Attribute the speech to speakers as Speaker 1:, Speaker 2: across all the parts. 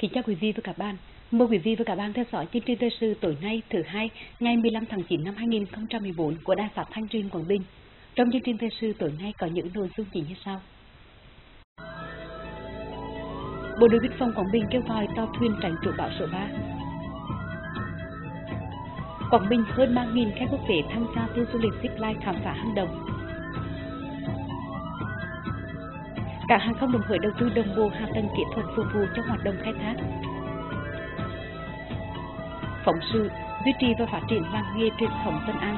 Speaker 1: Kính chào quý vị và các bạn. Mời quý vị và các bạn theo dõi chương trình thời sự tối nay thứ hai, ngày 15 tháng 9 năm 2014 của Đài Phát thanh Truyền hình Quảng Bình. Trong chương trình thời sự tối nay có những nội dung chính như sau. Bộ đội biên phòng Quảng Bình kêu gọi tàu thuyền tránh trú bão số 3. Quảng Bình hơn 3.000 khách quốc tế tham gia tour du lịch zipline khám phá hang động. Cảng hàng không Đồng Hới đầu tư đồng bộ hạ tầng kỹ thuật phục vụ cho hoạt động khai thác. Phóng sự duy trì và phát triển làng nghề truyền thống Tân An.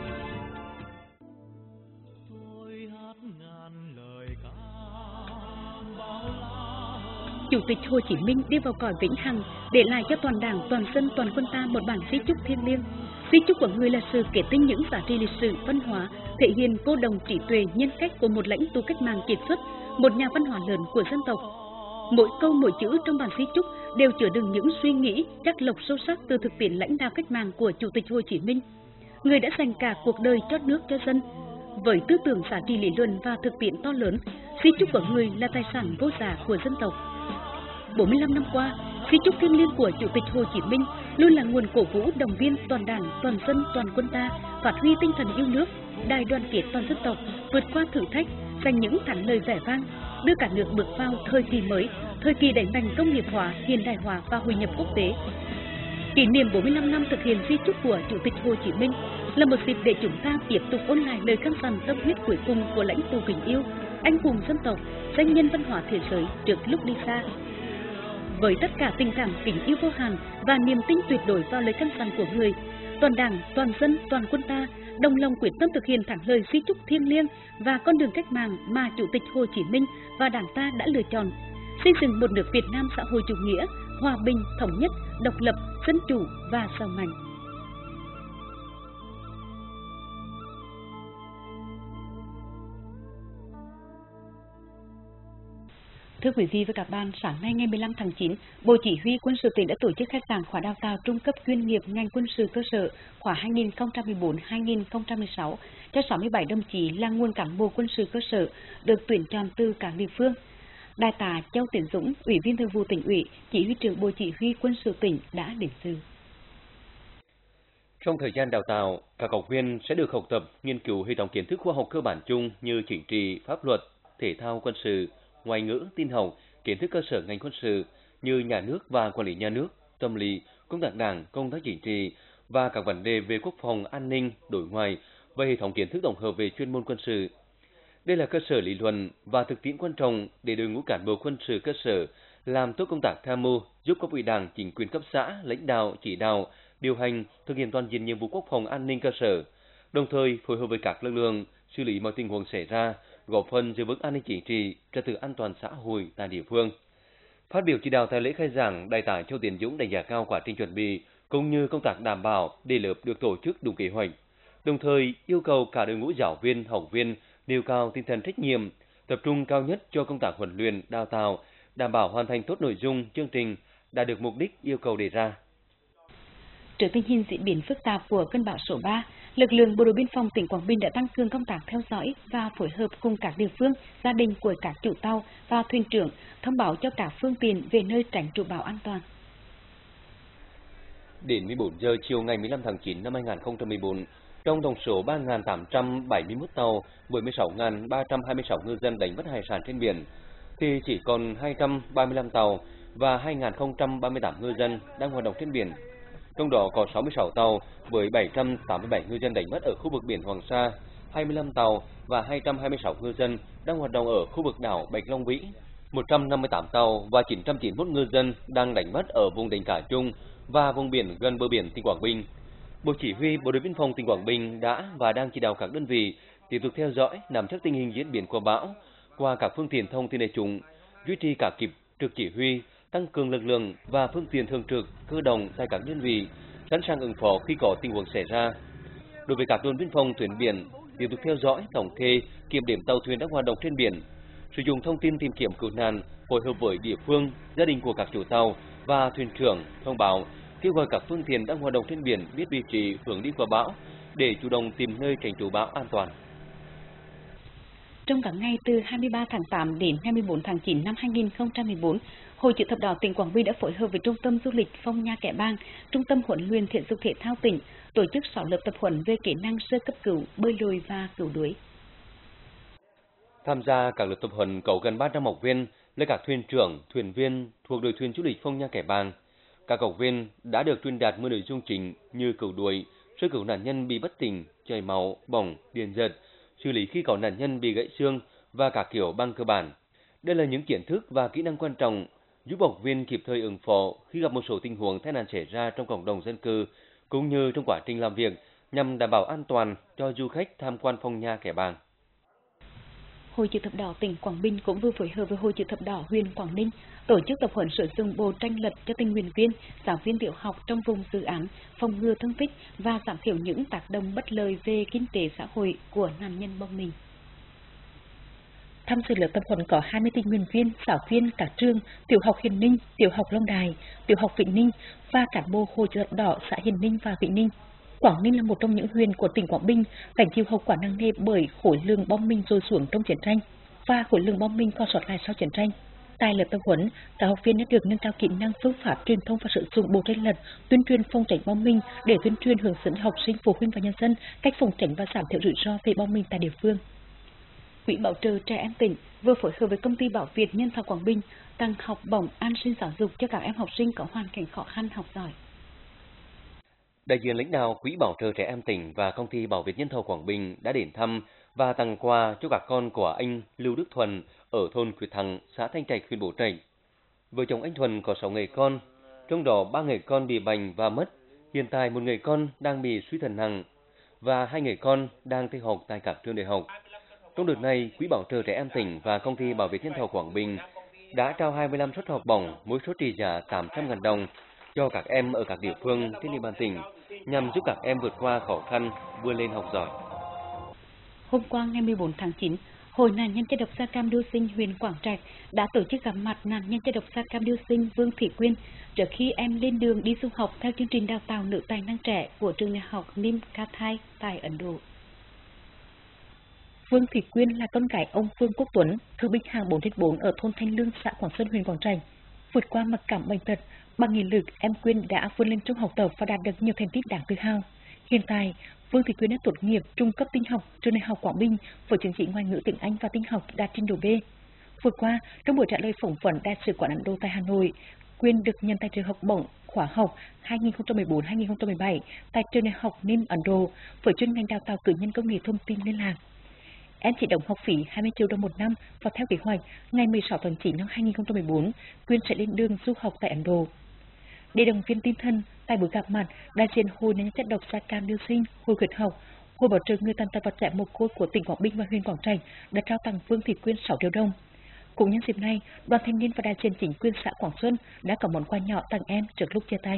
Speaker 1: Chủ tịch Hồ Chí Minh đi vào cõi vĩnh hằng, để lại cho toàn Đảng, toàn dân, toàn quân ta một bản di chúc thiêng liêng. Di chúc của người là sự kết tinh những giá trị lịch sử, văn hóa, thể hiện cô đồng trí tuệ, nhân cách của một lãnh tụ cách mạng kiệt xuất, một nhà văn hóa lớn của dân tộc. Mỗi câu mỗi chữ trong bản di chúc đều chứa đựng những suy nghĩ chắc lọc sâu sắc từ thực tiễn lãnh đạo cách mạng của Chủ tịch Hồ Chí Minh, người đã dành cả cuộc đời cho nước cho dân. Với tư tưởng giá trị lý luận và thực tiễn to lớn, di chúc của người là tài sản vô giá của dân tộc. 45 năm qua, di chúc thiêng liêng của Chủ tịch Hồ Chí Minh luôn là nguồn cổ vũ động viên toàn Đảng, toàn dân, toàn quân ta phát huy tinh thần yêu nước, đại đoàn kết toàn dân tộc, vượt qua thử thách, giành những thắng lợi vẻ vang, đưa cả nước bước vào thời kỳ mới, thời kỳ đẩy mạnh công nghiệp hóa, hiện đại hóa và hội nhập quốc tế. Kỷ niệm 45 năm thực hiện di chúc của Chủ tịch Hồ Chí Minh là một dịp để chúng ta tiếp tục ôn lại lời căn dặn tâm huyết cuối cùng của lãnh tụ kính yêu, anh hùng dân tộc, danh nhân văn hóa thế giới trước lúc đi xa. Với tất cả tình cảm kính yêu vô hạn và niềm tin tuyệt đối vào lời căn dặn của người, toàn Đảng, toàn dân, toàn quân ta đồng lòng quyết tâm thực hiện thắng lợi di chúc thiêng liêng và con đường cách mạng mà Chủ tịch Hồ Chí Minh và Đảng ta đã lựa chọn, xây dựng một nước Việt Nam xã hội chủ nghĩa, hòa bình, thống nhất, độc lập, dân chủ và giàu mạnh. Thưa quý vị và các bạn, sáng nay ngày 15 tháng 9, Bộ Chỉ huy Quân sự tỉnh đã tổ chức khai giảng khóa đào tạo trung cấp chuyên nghiệp ngành quân sự cơ sở khóa 2014-2016 cho 67 đồng chí là nguồn cán bộ quân sự cơ sở được tuyển chọn từ các địa phương. Đại tá Châu Tiến Dũng, Ủy viên Thường vụ Tỉnh ủy, Chỉ huy trưởng Bộ Chỉ huy Quân sự tỉnh đã đến dự.
Speaker 2: Trong thời gian đào tạo, các học viên sẽ được học tập, nghiên cứu hệ thống kiến thức khoa học cơ bản chung như chính trị, pháp luật, thể thao quân sự, ngoại ngữ, tin học, kiến thức cơ sở ngành quân sự như nhà nước và quản lý nhà nước, tâm lý, công tác đảng, công tác chính trị và các vấn đề về quốc phòng, an ninh, đối ngoại và hệ thống kiến thức tổng hợp về chuyên môn quân sự. Đây là cơ sở lý luận và thực tiễn quan trọng để đội ngũ cán bộ quân sự cơ sở làm tốt công tác tham mưu, giúp cấp ủy Đảng, chính quyền cấp xã, lãnh đạo, chỉ đạo, điều hành, thực hiện toàn diện nhiệm vụ quốc phòng an ninh cơ sở, đồng thời phối hợp với các lực lượng xử lý mọi tình huống xảy ra, góp phần giữ vững an ninh chính trị, trật tự an toàn xã hội tại địa phương. Phát biểu chỉ đạo tại lễ khai giảng, Đại tá Châu Tiến Dũng đánh giá cao quá trình chuẩn bị cũng như công tác đảm bảo để lớp được tổ chức đúng kế hoạch, đồng thời yêu cầu cả đội ngũ giáo viên, học viên nêu cao tinh thần trách nhiệm, tập trung cao nhất cho công tác huấn luyện, đào tạo, đảm bảo hoàn thành tốt nội dung chương trình, đạt được mục đích yêu cầu đề ra.
Speaker 1: Trước tình hình diễn biến phức tạp của cơn bão số 3, lực lượng Bộ đội biên phòng tỉnh Quảng Bình đã tăng cường công tác theo dõi và phối hợp cùng các địa phương, gia đình của các chủ tàu và thuyền trưởng thông báo cho các phương tiện về nơi tránh trú bão an toàn.
Speaker 2: Đến 14 giờ chiều ngày 15 tháng 9 năm 2014, trong tổng số 3.871 tàu với 16.326 ngư dân đánh bắt hải sản trên biển, thì chỉ còn 235 tàu và 2.038 ngư dân đang hoạt động trên biển. Trong đó có 66 tàu với 787 ngư dân đánh bắt ở khu vực biển Hoàng Sa, 25 tàu và 226 ngư dân đang hoạt động ở khu vực đảo Bạch Long Vĩ, 158 tàu và 991 ngư dân đang đánh bắt ở vùng đánh cá chung và vùng biển gần bờ biển tỉnh Quảng Bình. Bộ Chỉ huy Bộ đội biên phòng tỉnh Quảng Bình đã và đang chỉ đạo các đơn vị tiếp tục theo dõi, nắm chắc tình hình diễn biến của bão qua các phương tiện thông tin đại chúng, duy trì cả kịp trực chỉ huy, tăng cường lực lượng và phương tiện thường trực, cơ động tại các đơn vị, sẵn sàng ứng phó khi có tình huống xảy ra. Đối với các đồn biên phòng tuyến biển, tiếp tục theo dõi, thống kê, kiểm đếm tàu thuyền đang hoạt động trên biển, sử dụng thông tin tìm kiếm cứu nạn, phối hợp với địa phương, gia đình của các chủ tàu và thuyền trưởng thông báo, kêu gọi các phương tiện đang hoạt động trên biển biết vị trí hướng đi của bão để chủ động tìm nơi tránh trú bão an toàn.
Speaker 1: Trong các ngày từ 23 tháng 8 đến 24 tháng 9 năm 2014, Hội Chữ thập đỏ tỉnh Quảng Bình đã phối hợp với Trung tâm Du lịch Phong Nha Kẻ Bàng, Trung tâm huấn luyện thể dục thể thao tỉnh tổ chức 6 lớp tập huấn về kỹ năng sơ cấp cứu, bơi lội và cứu đuối.
Speaker 2: Tham gia các lớp tập huấn có gần 300 học viên là các thuyền trưởng, thuyền viên thuộc đội thuyền du lịch Phong Nha Kẻ Bàng. Các học viên đã được truyền đạt 10 nội dung chính như cứu đuối, sơ cứu nạn nhân bị bất tỉnh, chảy máu, bỏng, điện giật, xử lý khi có nạn nhân bị gãy xương và các kiểu băng cơ bản. Đây là những kiến thức và kỹ năng quan trọng giúp học viên kịp thời ứng phó khi gặp một số tình huống tai nạn xảy ra trong cộng đồng dân cư cũng như trong quá trình làm việc nhằm đảm bảo an toàn cho du khách tham quan Phong Nha Kẻ Bàng.
Speaker 1: Hội Chữ thập đỏ tỉnh Quảng Bình cũng vừa phối hợp với Hội Chữ thập đỏ huyện Quảng Ninh tổ chức tập huấn sử dụng bộ tranh lật cho tình nguyện viên, giáo viên tiểu học trong vùng dự án phòng ngừa thương tích và giảm thiểu những tác động bất lợi về kinh tế xã hội của nạn nhân bom mìn. Tham dự lớp tập huấn có 20 tình nguyện viên, giáo viên các trường tiểu học Hiền Ninh, tiểu học Long Đài, tiểu học Vĩnh Ninh và cán bộ Hội Chữ thập đỏ xã Hiền Ninh và Vĩnh Ninh. Quảng Ninh là một trong những huyện của tỉnh Quảng Bình phải chịu hậu quả nặng nề bởi khối lượng bom mìn rơi xuống trong chiến tranh và khối lượng bom mìn còn sót lại sau chiến tranh. Tại lớp tập huấn, các học viên đã được nâng cao kỹ năng phương pháp truyền thông và sử dụng bộ tranh lật, tuyên truyền phòng tránh bom mìn để tuyên truyền hướng dẫn học sinh, phụ huynh và nhân dân cách phòng tránh và giảm thiểu rủi ro về bom mìn tại địa phương. Quỹ bảo trợ trẻ em tỉnh vừa phối hợp với công ty Bảo Việt Nhân thọ Quảng Bình tặng học bổng an sinh giáo dục cho các em học sinh có hoàn cảnh khó khăn học giỏi.
Speaker 2: Đại diện lãnh đạo Quỹ bảo trợ trẻ em tỉnh và công ty Bảo Việt Nhân thọ Quảng Bình đã đến thăm và tặng quà cho các con của anh Lưu Đức Thuần ở thôn Quyết Thắng, xã Thanh Trạch, huyện Bố Trạch. Vợ chồng anh Thuần có 6 người con, trong đó 3 người con bị bệnh và mất. Hiện tại 1 người con đang bị suy thận nặng và 2 người con đang theo học tại các trường đại học. Trong đợt này, Quỹ bảo trợ trẻ em tỉnh và công ty Bảo Việt Nhân thọ Quảng Bình đã trao 25 suất học bổng, mỗi suất trị giá 800.000 đồng cho các em ở các địa phương trên địa bàn tỉnh nhằm giúp các em vượt qua khó khăn, vươn lên học giỏi.
Speaker 1: Hôm qua ngày 14 tháng 9, Hội nạn nhân chất độc da cam dioxin huyện Quảng Trạch đã tổ chức gặp mặt nạn nhân chất độc da cam dioxin Vương Thị Quyên trước khi em lên đường đi du học theo chương trình đào tạo nữ tài năng trẻ của trường đại học Nim Kathai tại Ấn Độ. Vương Thị Quyên là con gái ông Vương Quốc Tuấn, thương binh hạng 4/4 ở thôn Thanh Lương, xã Quảng Xuân, huyện Quảng Trạch. Vượt qua mặc cảm bệnh tật, bằng nghị lực, em Quyên đã vươn lên trong học tập và đạt được nhiều thành tích đáng tự hào. Hiện tại, Vương Thị Quyên đã tốt nghiệp trung cấp tin học trường đại học Quảng Bình với chứng chỉ ngoại ngữ tiếng Anh và tin học đạt trình độ B. Vừa qua, trong buổi trả lời phỏng vấn Đại sứ quán Ấn Độ tại Hà Nội, Quyên được nhận tài trợ học bổng khóa học 2014-2017 tại trường đại học Nim Ấn Độ với chuyên ngành đào tạo cử nhân công nghệ thông tin liên lạc. Em chỉ đóng học phí 20 triệu đồng một năm và theo kế hoạch, ngày 16 tháng 9 năm 2014, Quyên sẽ lên đường du học tại Ấn Độ. Để động viên tinh thần, tại buổi gặp mặt, đại diện Hội nạn nhân chất độc da cam dioxin, Hội khuyến học, Hội bảo trợ người tàn tật và trẻ mồ côi của tỉnh Quảng Bình và huyện Quảng Trạch đã trao tặng Vương Thị Quyên 6 triệu đồng. Cũng nhân dịp này, đoàn thanh niên và đại diện chính quyền xã Quảng Xuân đã có món quà nhỏ tặng em trước lúc chia tay.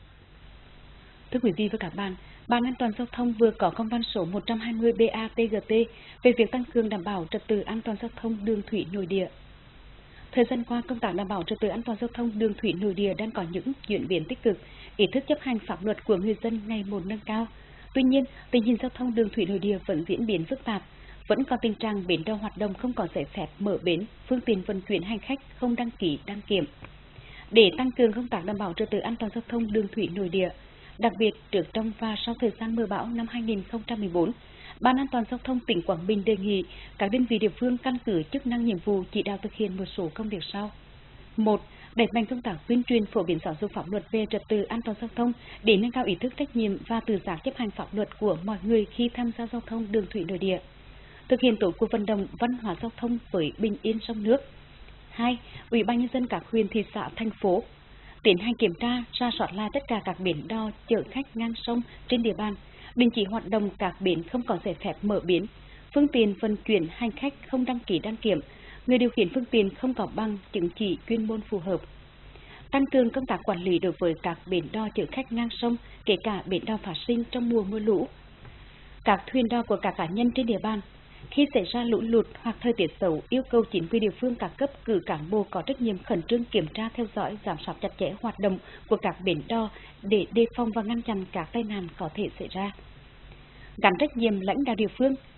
Speaker 1: Thưa quý vị và các bạn, Ban An toàn giao thông vừa có công văn số 120 BATGT về việc tăng cường đảm bảo trật tự an toàn giao thông đường thủy nội địa. Thời gian qua, công tác đảm bảo trật tự an toàn giao thông đường thủy nội địa đang có những chuyển biến tích cực, ý thức chấp hành pháp luật của người dân ngày một nâng cao. Tuy nhiên, tình hình giao thông đường thủy nội địa vẫn diễn biến phức tạp, vẫn có tình trạng bến đò hoạt động không có giấy phép mở bến, phương tiện vận chuyển hành khách không đăng ký đăng kiểm. Để tăng cường công tác đảm bảo trật tự an toàn giao thông đường thủy nội địa, đặc biệt trước, trong và sau thời gian mưa bão năm 2014, Ban An toàn giao thông tỉnh Quảng Bình đề nghị các đơn vị địa phương căn cứ chức năng nhiệm vụ chỉ đạo thực hiện một số công việc sau. 1. Đẩy mạnh công tác tuyên truyền phổ biến giáo dục pháp luật về trật tự an toàn giao thông để nâng cao ý thức trách nhiệm và tự giác chấp hành pháp luật của mọi người khi tham gia giao thông đường thủy nội địa. Thực hiện tốt cuộc vận động văn hóa giao thông với bình yên sông nước. 2. Ủy ban nhân dân các huyện, thị xã, thành phố tiến hành kiểm tra, rà soát lại tất cả các bến đò chở khách ngang sông trên địa bàn, đình chỉ hoạt động các bến không có giấy phép mở bến, phương tiện vận chuyển hành khách không đăng ký đăng kiểm, người điều khiển phương tiện không có bằng chứng chỉ chuyên môn phù hợp. Tăng cường công tác quản lý đối với các bến đò chở khách ngang sông, kể cả bến đò phát sinh trong mùa mưa lũ. Các thuyền đò của các cá nhân trên địa bàn, khi xảy ra lũ lụt hoặc thời tiết xấu, yêu cầu chính quyền địa phương các cấp cử cán bộ có trách nhiệm khẩn trương kiểm tra, theo dõi, giám sát chặt chẽ hoạt động của các bến đò để đề phòng và ngăn chặn các tai nạn có thể xảy ra. Gắn trách nhiệm lãnh đạo địa phương,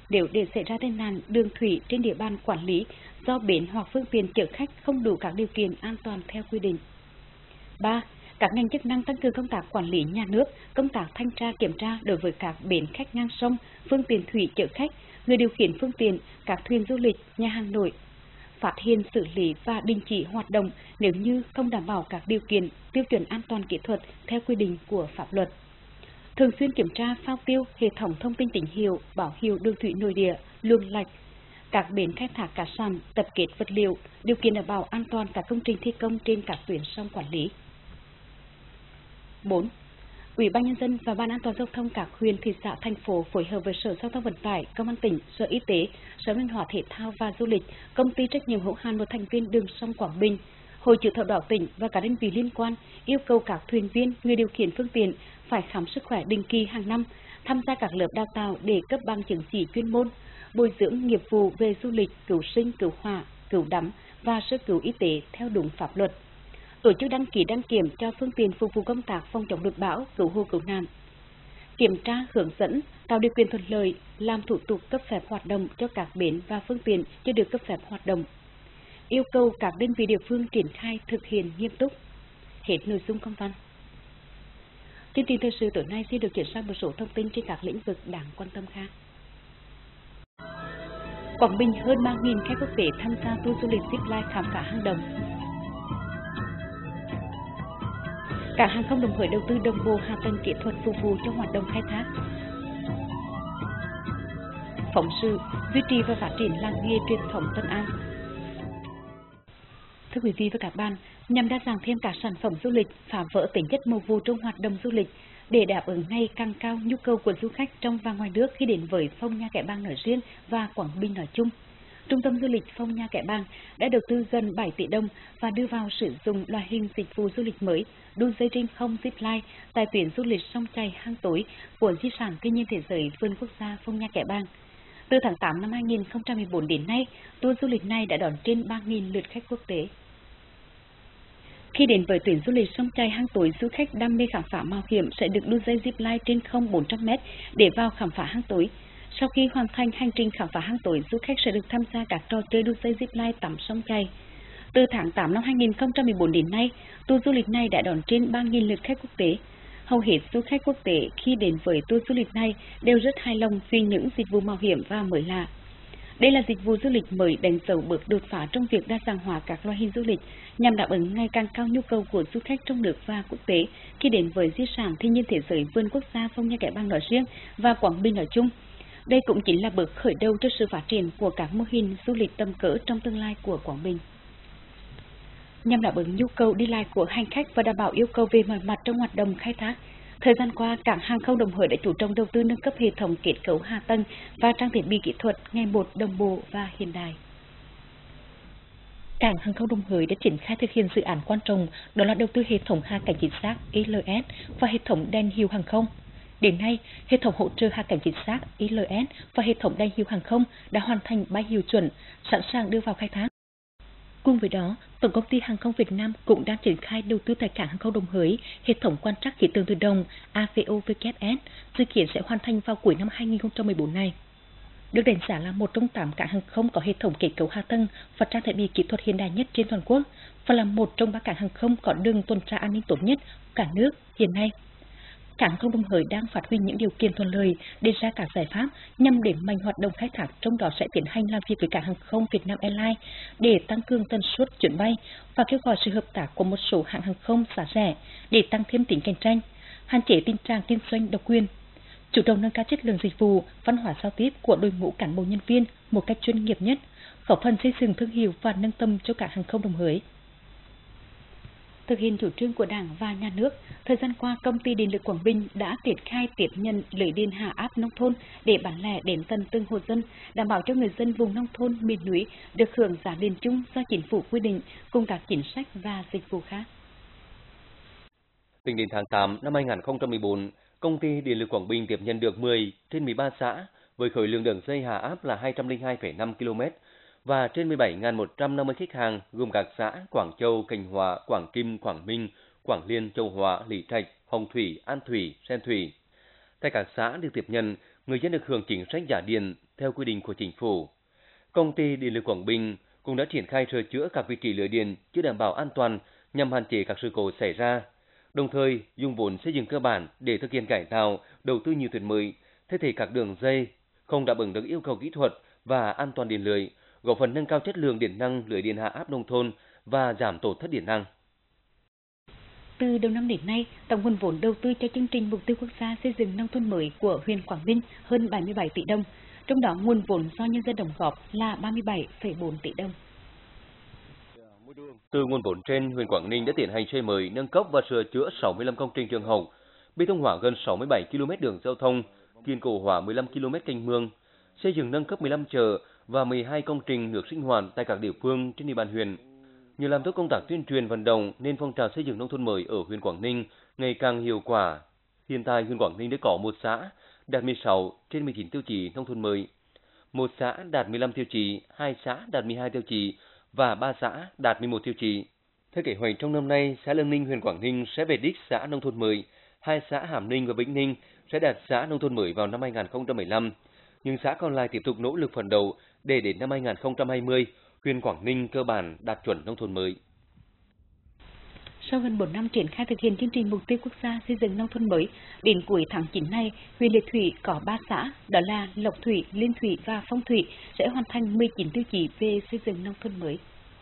Speaker 1: nếu để xảy ra tai nạn đường thủy trên địa bàn quản lý do bến hoặc phương tiện chở khách không đủ các điều kiện an toàn theo quy định. 3. Các ngành chức năng tăng cường công tác quản lý nhà nước, công tác thanh tra kiểm tra đối với các bến khách ngang sông, phương tiện thủy chở khách, người điều khiển phương tiện, các thuyền du lịch, nhà hàng nổi, phát hiện xử lý và đình chỉ hoạt động nếu như không đảm bảo các điều kiện, tiêu chuẩn an toàn kỹ thuật theo quy định của pháp luật. Thường xuyên kiểm tra phao tiêu, hệ thống thông tin tín hiệu, báo hiệu đường thủy nội địa, luồng lạch, các bến khai thác cát sạn, tập kết vật liệu, điều kiện đảm bảo an toàn các công trình thi công trên các tuyến sông quản lý. 4. Ủy ban nhân dân và Ban an toàn giao thông các huyện, thị xã, thành phố phối hợp với Sở Giao thông Vận tải, Công an tỉnh, Sở Y tế, Sở Văn hóa Thể thao và Du lịch, Công ty trách nhiệm hữu hạn một thành viên Đường sông Quảng Bình, Hội chữ thập đỏ tỉnh và các đơn vị liên quan yêu cầu các thuyền viên, người điều khiển phương tiện phải khám sức khỏe định kỳ hàng năm, tham gia các lớp đào tạo để cấp bằng chứng chỉ chuyên môn, bồi dưỡng nghiệp vụ về du lịch, cứu sinh, cứu hỏa, cứu đắm và sơ cứu y tế theo đúng pháp luật. Tổ chức đăng ký đăng kiểm cho phương tiện phục vụ công tác phòng chống lụt bão, cứu hộ cứu nạn. Kiểm tra, hướng dẫn, tạo điều kiện thuận lợi, làm thủ tục cấp phép hoạt động cho các bến và phương tiện chưa được cấp phép hoạt động. Yêu cầu các đơn vị địa phương triển khai thực hiện nghiêm túc. Hết nội dung công văn. Chương trình thời sự tối nay sẽ được chuyển sang một số thông tin trên các lĩnh vực đáng quan tâm khác. Quảng Bình hơn 3.000 khách quốc tế tham gia tour du lịch zipline khám phá hang động. Cảng hàng không Đồng Hới đầu tư đồng bộ hạ tầng kỹ thuật phục vụ cho hoạt động khai thác. Phóng sự duy trì và phát triển làng nghề truyền thống Tân An. Thưa quý vị và các bạn, nhằm đa dạng thêm các sản phẩm du lịch, phá vỡ tính chất mùa vụ trong hoạt động du lịch để đáp ứng ngày càng cao nhu cầu của du khách trong và ngoài nước khi đến với Phong Nha Kẻ Bàng nói riêng và Quảng Bình nói chung. Trung tâm du lịch Phong Nha Kẻ Bàng đã đầu tư gần 7 tỷ đồng và đưa vào sử dụng loại hình dịch vụ du lịch mới, đu dây riêng không zipline tại tuyến du lịch sông chảy hang tối của di sản thiên nhiên thế giới vườn quốc gia Phong Nha Kẻ Bàng. Từ tháng 8 năm 2014 đến nay, tour du lịch này đã đón trên 3.000 lượt khách quốc tế. Khi đến với tuyến du lịch sông chảy hang tối, du khách đam mê khám phá mạo hiểm sẽ được đu dây zipline trên không 400m để vào khám phá hang tối. Sau khi hoàn thành hành trình khám phá hang tối, du khách sẽ được tham gia các trò chơi đu dây zipline tắm sông chảy. Từ tháng 8 năm 2014 đến nay, tour du lịch này đã đón trên 3.000 lượt khách quốc tế. Hầu hết du khách quốc tế khi đến với tour du lịch này đều rất hài lòng vì những dịch vụ mạo hiểm và mới lạ. Đây là dịch vụ du lịch mới đánh dấu bước đột phá trong việc đa dạng hóa các loại hình du lịch nhằm đáp ứng ngày càng cao nhu cầu của du khách trong nước và quốc tế khi đến với di sản thiên nhiên thế giới vườn quốc gia Phong Nha Kẻ Bàng nói riêng và Quảng Bình nói chung. Đây cũng chính là bước khởi đầu cho sự phát triển của các mô hình du lịch tầm cỡ trong tương lai của Quảng Bình. Nhằm đáp ứng nhu cầu đi lại của hành khách và đảm bảo yêu cầu về mọi mặt trong hoạt động khai thác, thời gian qua, cảng hàng không Đồng Hới đã chú trọng đầu tư nâng cấp hệ thống kết cấu hạ tầng và trang thiết bị kỹ thuật ngày một đồng bộ và hiện đại. Cảng hàng không Đồng Hới đã triển khai thực hiện dự án quan trọng, đó là đầu tư hệ thống hạ cánh chính xác ILS và hệ thống đèn hiệu hàng không. Đến nay, hệ thống hỗ trợ hạ cánh chính xác ILS và hệ thống đèn hiệu hàng không đã hoàn thành bay hiệu chuẩn, sẵn sàng đưa vào khai thác. Cùng với đó, Tổng công ty Hàng không Việt Nam cũng đang triển khai đầu tư tại cảng hàng không Đồng Hới hệ thống quan trắc khí tượng tự động AVOVKS, dự kiến sẽ hoàn thành vào cuối năm 2014 này. Được đánh giá là một trong 8 cảng hàng không có hệ thống kết cấu hạ tầng và trang thiết bị kỹ thuật hiện đại nhất trên toàn quốc, và là một trong 3 cảng hàng không có đường tuần tra an ninh tốt nhất cả nước hiện nay. Cảng hàng không Đồng Hới đang phát huy những điều kiện thuận lợi, đề ra các giải pháp nhằm đẩy mạnh hoạt động khai thác, trong đó sẽ tiến hành làm việc với cảng hàng không Vietnam Airlines để tăng cường tần suất chuyến bay và kêu gọi sự hợp tác của một số hãng hàng không giá rẻ để tăng thêm tính cạnh tranh, hạn chế tình trạng kinh doanh độc quyền, chủ động nâng cao chất lượng dịch vụ, văn hóa giao tiếp của đội ngũ cán bộ nhân viên một cách chuyên nghiệp nhất, góp phần xây dựng thương hiệu và nâng tầm cho cảng hàng không Đồng Hới. Thực hiện chủ trương của Đảng và Nhà nước, thời gian qua, Công ty Điện lực Quảng Bình đã triển khai tiếp nhận lưới điện hạ áp nông thôn để bán lẻ đến tận từng hộ dân, đảm bảo cho người dân vùng nông thôn miền núi được hưởng giá điện chung do Chính phủ quy định cùng các chính sách và dịch vụ khác.
Speaker 2: Tính đến tháng 8 năm 2014, Công ty Điện lực Quảng Bình tiếp nhận được 10 trên 13 xã với khối lượng đường dây hạ áp là 202,5 km và trên 17.150 khách hàng gồm các xã Quảng Châu, Cảnh Hóa, Quảng Kim, Quảng Minh, Quảng Liên, Châu Hóa, Lý Trạch, Hồng Thủy, An Thủy, Sen Thủy. Tại các xã được tiếp nhận, người dân được hưởng chính sách giá điện theo quy định của chính phủ. Công ty Điện lực Quảng Bình cũng đã triển khai sửa chữa các vị trí lưới điện chưa đảm bảo an toàn nhằm hạn chế các sự cố xảy ra, đồng thời dùng vốn xây dựng cơ bản để thực hiện cải tạo, đầu tư nhiều tuyến mới, thay thế các đường dây không đáp ứng được yêu cầu kỹ thuật và an toàn điện lưới, góp phần nâng cao chất lượng điện năng lưới điện hạ áp nông thôn và giảm tổn thất điện năng.
Speaker 1: Từ đầu năm đến nay, tổng nguồn vốn đầu tư cho chương trình mục tiêu quốc gia xây dựng nông thôn mới của huyện Quảng Ninh hơn 77 tỷ đồng, trong đó nguồn vốn do nhân dân đóng góp là 37,4 tỷ đồng.
Speaker 2: Từ nguồn vốn trên, huyện Quảng Ninh đã tiến hành xây mới, nâng cấp và sửa chữa 65 công trình trường học, bê tông hóa gần 67 km đường giao thông, kiên cố hóa 15 km kênh mương, xây dựng nâng cấp 15 chợ và 12 công trình nước sinh hoạt tại các địa phương trên địa bàn huyện. Nhờ làm tốt công tác tuyên truyền vận động nên phong trào xây dựng nông thôn mới ở huyện Quảng Ninh ngày càng hiệu quả. Hiện tại huyện Quảng Ninh đã có một xã đạt 16 trên 19 tiêu chí nông thôn mới, một xã đạt 15 tiêu chí, 2 xã đạt 12 tiêu chí và 3 xã đạt 11 tiêu chí. Theo kế hoạch trong năm nay, xã Lương Ninh, huyện Quảng Ninh sẽ về đích xã nông thôn mới, 2 xã Hàm Ninh và Vĩnh Ninh sẽ đạt xã nông thôn mới vào năm 2015. Nhưng xã còn lại tiếp tục nỗ lực phấn đấu để đến năm 2020, huyện Quảng Ninh cơ bản đạt chuẩn nông thôn mới.
Speaker 1: Sau gần 4 năm triển khai thực hiện chương trình mục tiêu quốc gia xây dựng nông thôn mới, đến cuối tháng 9 này, huyện Lệ Thủy có 3 xã, đó là Lộc Thủy, Liên Thủy và Phong Thủy sẽ hoàn thành 19 tiêu chí về xây dựng nông thôn mới.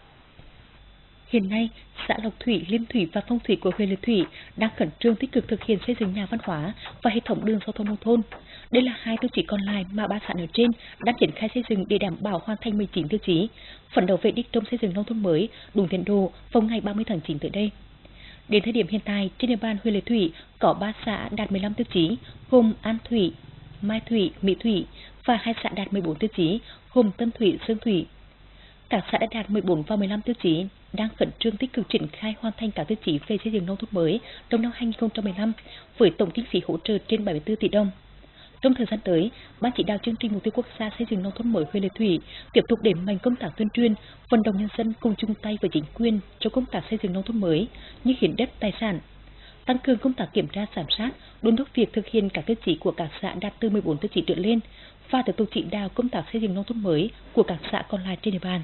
Speaker 1: Hiện nay, xã Lộc Thủy, Liên Thủy và Phong Thủy của huyện Lệ Thủy đang khẩn trương tích cực thực hiện xây dựng nhà văn hóa và hệ thống đường giao thông nông thôn. Đây là 2 tiêu chí còn lại mà 3 xã ở trên đang triển khai xây dựng để đảm bảo hoàn thành 19 tiêu chí, phấn đấu về đích trong xây dựng nông thôn mới đúng tiến độ vào ngày 30 tháng 9 tới đây. Đến thời điểm hiện tại, trên địa bàn huyện Lệ Thủy có 3 xã đạt 15 tiêu chí, gồm An Thủy, Mai Thủy, Mỹ Thủy và 2 xã đạt 14 tiêu chí, gồm Tân Thủy, Sơn Thủy. Các xã đã đạt 14 và 15 tiêu chí đang khẩn trương tích cực triển khai hoàn thành các tiêu chí về xây dựng nông thôn mới trong năm 2015 với tổng kinh phí hỗ trợ trên 74 tỷ đồng. Trong thời gian tới, Ban chỉ đạo chương trình mục tiêu quốc gia xây dựng nông thôn mới huyện Lệ Thủy tiếp tục đẩy mạnh công tác tuyên truyền, vận động nhân dân cùng chung tay với chính quyền trong công tác xây dựng nông thôn mới như hiến đất tài sản, tăng cường công tác kiểm tra giám sát, đôn đốc việc thực hiện các tiêu chí của các xã đạt từ 14 tiêu chí trở lên và tiếp tục chỉ đạo công tác xây dựng nông thôn mới của các xã còn lại trên địa bàn.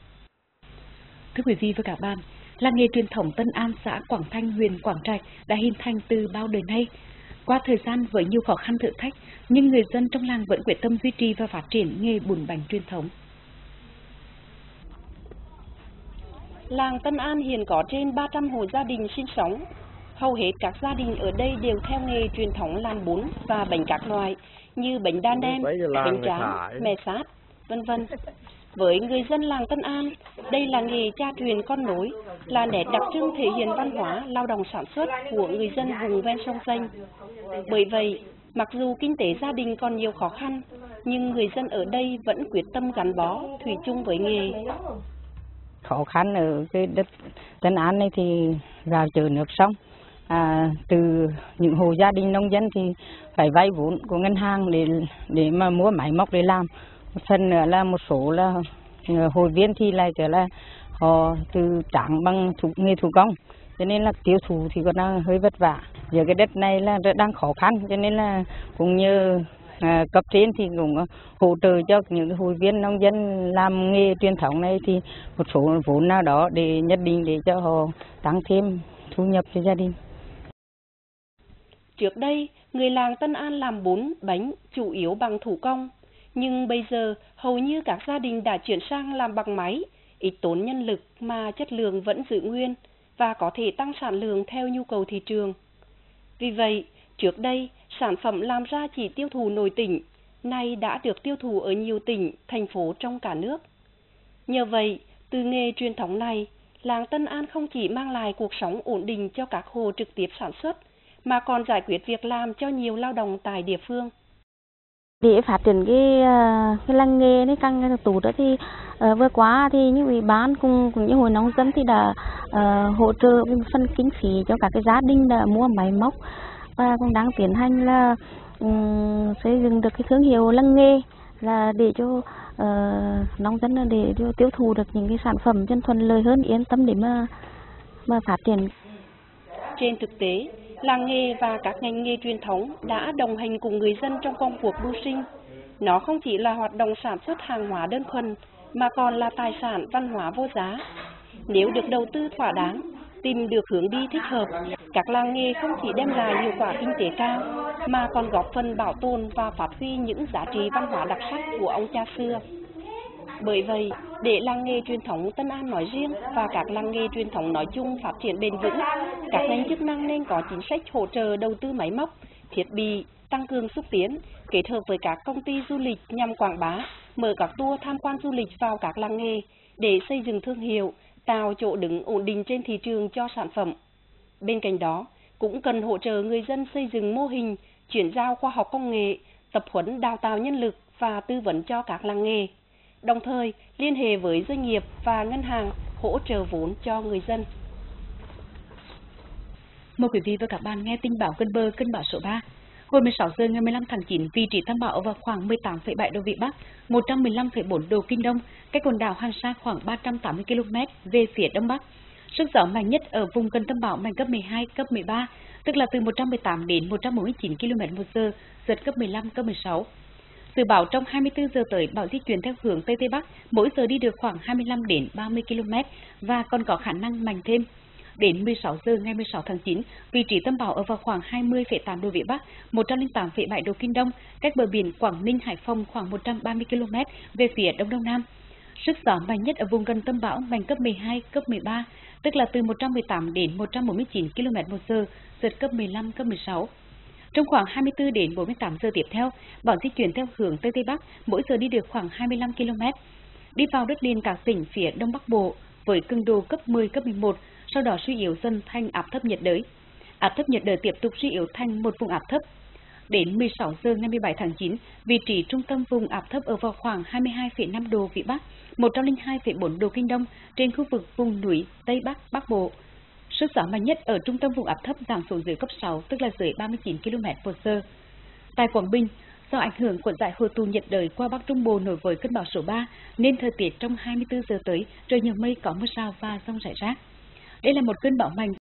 Speaker 1: Thưa quý vị và các bạn, làng nghề truyền thống Tân An, xã Quảng Thanh, huyện Quảng Trạch đã hình thành từ bao đời nay. Qua thời gian với nhiều khó khăn thử thách, nhưng người dân trong làng vẫn quyết tâm duy trì và phát triển nghề bún bánh truyền thống.
Speaker 3: Làng Tân An hiện có trên 300 hộ gia đình sinh sống. Hầu hết các gia đình ở đây đều theo nghề truyền thống làm bún và bánh các loại như bánh đa nem, bánh tráng, mè sát, vân vân. Với người dân làng Tân An, đây là nghề cha truyền con nối, là nét đặc trưng thể hiện văn hóa lao động sản xuất của người dân vùng ven sông Danh. Bởi vậy, mặc dù kinh tế gia đình còn nhiều khó khăn, nhưng người dân ở đây vẫn quyết tâm gắn bó, thủy chung với nghề.
Speaker 4: Khó khăn ở cái đất Tân An này thì rào chở nước sông. Từ những hộ gia đình nông dân thì phải vay vốn của ngân hàng để mà mua máy móc để làm. Một phần nữa là một số là hội viên thì lại trở là họ từ tráng bằng nghề thủ công, cho nên là tiêu thụ thì còn hơi vất vả. Giờ cái đất này là đang khó khăn, cho nên là cũng như cấp trên thì cũng hỗ trợ cho những hội viên nông dân làm nghề truyền thống này thì một số vốn nào đó để nhất định để cho họ tăng thêm thu nhập cho gia đình.
Speaker 3: Trước đây, người làng Tân An làm bún, bánh chủ yếu bằng thủ công. Nhưng bây giờ, hầu như các gia đình đã chuyển sang làm bằng máy, ít tốn nhân lực mà chất lượng vẫn giữ nguyên và có thể tăng sản lượng theo nhu cầu thị trường. Vì vậy, trước đây, sản phẩm làm ra chỉ tiêu thụ nội tỉnh, nay đã được tiêu thụ ở nhiều tỉnh, thành phố trong cả nước. Nhờ vậy, từ nghề truyền thống này, làng Tân An không chỉ mang lại cuộc sống ổn định cho các hộ trực tiếp sản xuất, mà còn giải quyết việc làm cho nhiều lao động tại địa phương.
Speaker 5: Để phát triển cái làng nghề này càng tốt đó thì vừa qua thì những ủy ban cùng những hội nông dân thì đã hỗ trợ phần kinh phí cho các cái gia đình đã mua máy móc và cũng đang tiến hành là xây dựng được cái thương hiệu làng nghề là để cho nông dân để cho tiêu thụ được những cái sản phẩm chân thuận lợi hơn, yên tâm để mà phát triển.
Speaker 3: Trên thực tế, làng nghề và các ngành nghề truyền thống đã đồng hành cùng người dân trong công cuộc mưu sinh. Nó không chỉ là hoạt động sản xuất hàng hóa đơn thuần, mà còn là tài sản văn hóa vô giá. Nếu được đầu tư thỏa đáng, tìm được hướng đi thích hợp, các làng nghề không chỉ đem lại hiệu quả kinh tế cao, mà còn góp phần bảo tồn và phát huy những giá trị văn hóa đặc sắc của ông cha xưa. Bởi vậy, để làng nghề truyền thống Tân An nói riêng và các làng nghề truyền thống nói chung phát triển bền vững, các ngành chức năng nên có chính sách hỗ trợ đầu tư máy móc, thiết bị, tăng cường xúc tiến, kết hợp với các công ty du lịch nhằm quảng bá, mở các tour tham quan du lịch vào các làng nghề để xây dựng thương hiệu, tạo chỗ đứng ổn định trên thị trường cho sản phẩm. Bên cạnh đó, cũng cần hỗ trợ người dân xây dựng mô hình, chuyển giao khoa học công nghệ, tập huấn đào tạo nhân lực và tư vấn cho các làng nghề. Đồng thời, liên hệ với doanh nghiệp và ngân hàng hỗ trợ vốn cho người dân.
Speaker 1: Mời quý vị và các bạn nghe tin bão gần bờ cơn bão số 3. Hồi 16 giờ ngày 15 tháng 9, vị trí tâm bão ở vào khoảng 18,7 độ vĩ Bắc, 115,4 độ Kinh Đông, cách quần đảo Hoàng Sa khoảng 380 km về phía Đông Bắc. Sức gió mạnh nhất ở vùng gần tâm bão mạnh cấp 12, cấp 13, tức là từ 118 đến 149 km/h, giật cấp 15, cấp 16. Dự báo trong 24 giờ tới, bão di chuyển theo hướng Tây Tây Bắc, mỗi giờ đi được khoảng 25 đến 30 km và còn có khả năng mạnh thêm. Đến 16 giờ ngày 16 tháng 9, vị trí tâm bão ở vào khoảng 20,8 độ vĩ Bắc, 108,7 độ Kinh Đông, cách bờ biển Quảng Ninh, Hải Phòng khoảng 130 km về phía Đông Đông Nam. Sức gió mạnh nhất ở vùng gần tâm bão mạnh cấp 12, cấp 13, tức là từ 118 đến 149 km/h, giật cấp 15, cấp 16. Trong khoảng 24 đến 48 giờ tiếp theo, bão di chuyển theo hướng Tây Tây Bắc, mỗi giờ đi được khoảng 25 km, đi vào đất liền các tỉnh phía Đông Bắc Bộ với cường độ cấp 10, cấp 11, sau đó suy yếu dần thành áp thấp nhiệt đới. Áp thấp nhiệt đới tiếp tục suy yếu thành một vùng áp thấp. Đến 16 giờ ngày 17 tháng 9, vị trí trung tâm vùng áp thấp ở vào khoảng 22,5 độ vĩ Bắc, 102,4 độ Kinh Đông trên khu vực vùng núi Tây Bắc Bắc Bộ. Sức gió mạnh nhất ở trung tâm vùng áp thấp giảm xuống dưới cấp 6, tức là dưới 39 km/h. Tại Quảng Bình, do ảnh hưởng của giải hội tụ nhiệt đới qua Bắc Trung Bộ nối với cơn bão số 3, nên thời tiết trong 24 giờ tới trời nhiều mây, có mưa rào và dông rải rác. Đây là một cơn bão mạnh